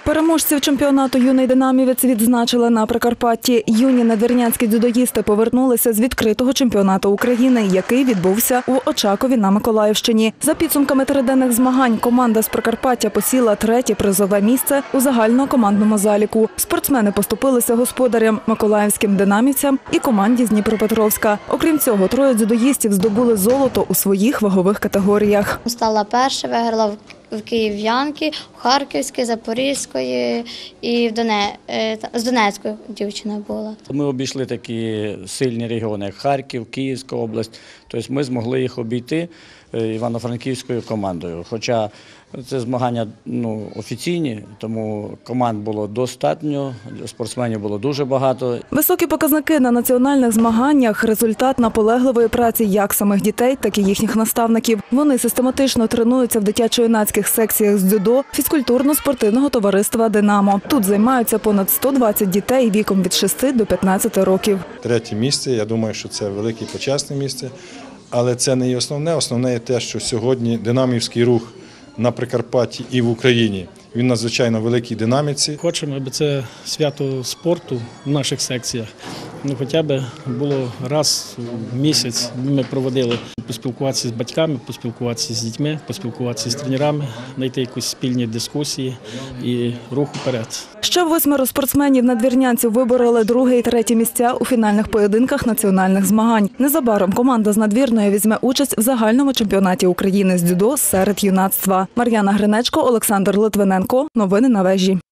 Переможців чемпіонату «Юний динамівець» відзначили на Прикарпатті. Юні надвірнянські дзюдоїсти повернулися з відкритого чемпіонату України, який відбувся у Очакові на Миколаївщині. За підсумками триденних змагань команда з Прикарпаття посіла 3-є призове місце у загальнокомандному заліку. Спортсмени поступилися господарям – миколаївським динамівцям і команді з Дніпропетровська. Окрім цього, 3 дзюдоїстів здобули золото у своїх вагових категоріях. Стала перша, виграла в Київ'янки, в Харківській, Запорізької і з Донецької дівчина була. Ми обійшли такі сильні регіони, як Харків, Київська область. Тобто ми змогли їх обійти івано-франківською командою. Хоча це змагання офіційні, тому команд було достатньо, спортсменів було дуже багато. Високі показники на національних змаганнях – результат наполегливої праці як самих дітей, так і їхніх наставників. Вони систематично тренуються в дитячо-юнацьких секціях з дзюдо фізкультурно-спортивного товариства «Динамо». Тут займаються понад 120 дітей віком від 6 до 15 років. 3-є місце, я думаю, що це велике і почесне місце. Але це не є основне. Основне є те, що сьогодні динамівський рух на Прикарпатті і в Україні, він надзвичайно великий динаміці. Хочемо, аби це свято спорту в наших секціях хоча б було раз в місяць. Ми проводили поспілкуватися з батьками, поспілкуватися з дітьми, поспілкуватися з тренерами, знайти якісь спільні дискусії і рух вперед. Ще 8 спортсменів надвірнянців вибороли 2-є і 3-є місця у фінальних поєдинках національних змагань. Незабаром команда з Надвірної візьме участь в загальному чемпіонаті України з дзюдо серед юнацтва. Мар'яна Гринечко, Олександр Литвиненко. Новини на вежі.